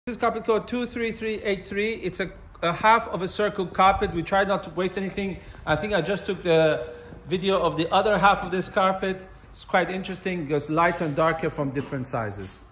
This is carpet code 23383. It's a half of a circle carpet. We tried not to waste anything. I think I just took the video of the other half of this carpet. It's quite interesting. It goes lighter and darker from different sizes.